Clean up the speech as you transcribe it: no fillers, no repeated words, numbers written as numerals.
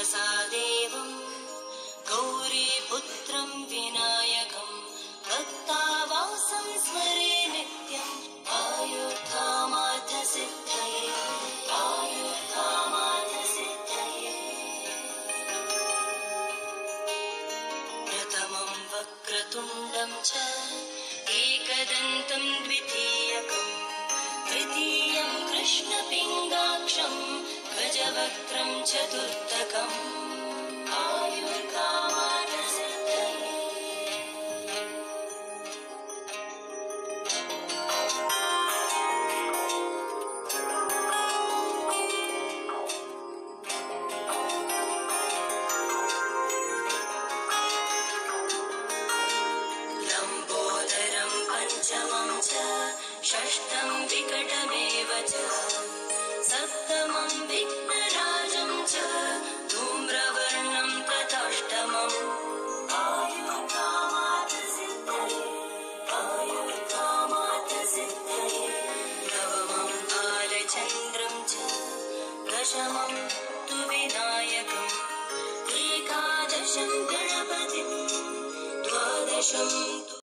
मनसा देवं गौरीपुत्रं विनायकं भक्तावासं स्मरे नित्यम् आयुर्कामार्थसिद्धये आयुर्कामार्थसिद्धये। प्रथमं वक्रतुण्डं च एकदन्तं द्वितीयकम् तृतीयं कृष्णपिङ्गाक्षं गजवक्त्रं चतुर्थकम् आयुर्कामार्थसिद्धये। लम्बोदरं पञ्चमं च षष्ठं विकटमेव च सप्तमं विघ्नराजं च धूम्रवर्णं तथाष्टमम् आयुर्कामार्थसिद्धये आयुर्कामार्थसिद्धये। नवमं बालचन्द्रं च दशमं तु विनायकम् एकादशं गणपतिं द्वादशं तु